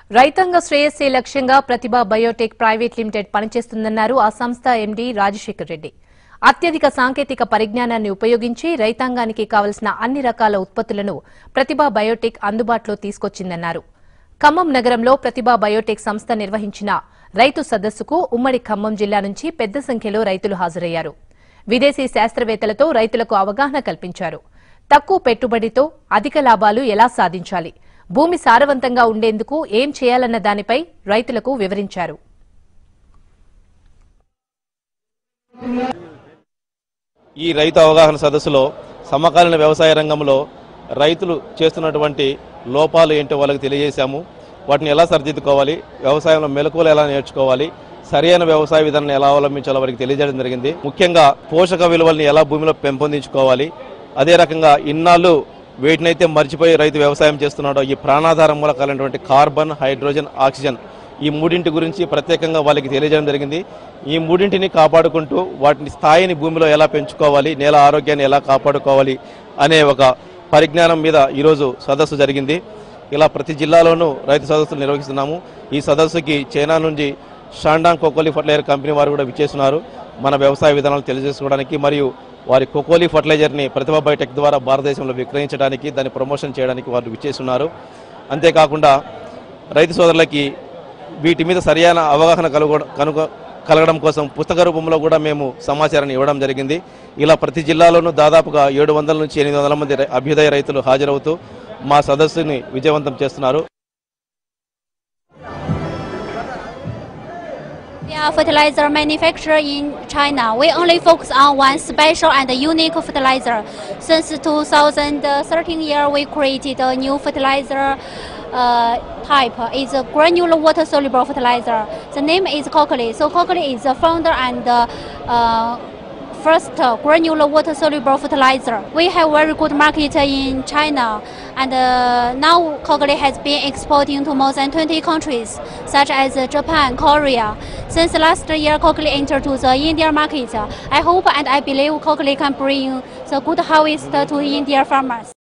రైతాంగ శ్రేయస్సే లక్ష్యంగా ప్రతిభా బయోటెక్ ప్రైవేట్ లిమిటెడ్ పనిచేస్తుందన్నారు ఆ సంస్థ ఎండీ రాజశేఖర్ రెడ్డి. అత్యధిక సాంకేతిక పరిజ్ఞానాన్ని ఉపయోగించి రైతాంగానికి కావలసిన అన్ని రకాల ఉత్పత్తులను ప్రతిభా బయోటెక్ అందుబాటులో తీసుకొచ్చిందన్నారు. ఖమ్మం నగరంలో ప్రతిభా బయోటెక్ సంస్థ నిర్వహించిన రైతు సదస్సుకు ఉమ్మడి ఖమ్మం జిల్లా నుంచి పెద్ద సంఖ్యలో రైతులు హాజరయ్యారు. విదేశీ శాస్త్రవేత్తలతో రైతులకు అవగాహన కల్పించారు. తక్కువ పెట్టుబడితో అధిక లాభాలు ఎలా సాధించాలి, భూమి సారవంతంగా ఉండేందుకు ఏం చేయాలన్న దానిపై రైతులకు వివరించారు. ఈ రైతు అవగాహన సదస్సులో సమకాలీన వ్యవసాయ రంగంలో రైతులు చేస్తున్నటువంటి లోపాలు ఏంటో వాళ్ళకి తెలియజేశాము. వాటిని ఎలా సరిదిద్దుకోవాలి, వ్యవసాయంలో మెలకువలు ఎలా నేర్చుకోవాలి, సరైన వ్యవసాయ విధానాన్ని ఎలా అవలంబించాలో వారికి తెలియజేయడం జరిగింది. ముఖ్యంగా పోషక విలువల్ని ఎలా భూమిలో పెంపొందించుకోవాలి, అదే రకంగా ఇన్నాళ్ళు వీటినైతే మర్చిపోయి రైతు వ్యవసాయం చేస్తున్నాడో ఈ ప్రాణాధార మూలకాలైనటువంటి కార్బన్, హైడ్రోజన్, ఆక్సిజన్ ఈ మూడింటి గురించి ప్రత్యేకంగా వాళ్ళకి తెలియజేయడం జరిగింది. ఈ మూడింటిని కాపాడుకుంటూ వాటిని స్థాయిని భూమిలో ఎలా పెంచుకోవాలి, నేల ఆరోగ్యాన్ని ఎలా కాపాడుకోవాలి అనే ఒక పరిజ్ఞానం మీద ఈరోజు సదస్సు జరిగింది. ఇలా ప్రతి జిల్లాలోనూ రైతు సదస్సులు నిర్వహిస్తున్నాము. ఈ సదస్సుకి చైనా నుంచి షాండాంగ్ కోకోలీ ఫర్టిలైజర్ కంపెనీ వారు కూడా విచ్చేస్తున్నారు. మన వ్యవసాయ విధానాలు తెలియజేసుకోవడానికి మరియు వారి కోకోలీ ఫర్టిలైజర్ని ప్రతిభా బయోటెక్ ద్వారా భారతదేశంలో విక్రయించడానికి, దాన్ని ప్రమోషన్ చేయడానికి వారు విచ్చేస్తున్నారు. అంతేకాకుండా రైతు సోదరులకి వీటి మీద సరైన అవగాహన కలగడం కోసం పుస్తక రూపంలో కూడా మేము సమాచారాన్ని ఇవ్వడం జరిగింది. ఇలా ప్రతి జిల్లాలోనూ దాదాపుగా 700 నుంచి 800 మంది అభ్యుదయ రైతులు హాజరవుతూ మా సదస్సుని విజయవంతం చేస్తున్నారు. We are fertilizer manufacturer in China. We only focus on one special and unique fertilizer. Since 2013 year, we created a new fertilizer type. It's a granular water soluble fertilizer. The name is Cocoly. So Cocoly is the founder and first granular water soluble fertilizer. We have very good market in China, and now Cocoly has been exporting to more than 20 countries such as Japan, Korea. Since last year, Cocoly entered to the Indian market. I hope and I believe Cocoly can bring the good harvest to Indian farmers.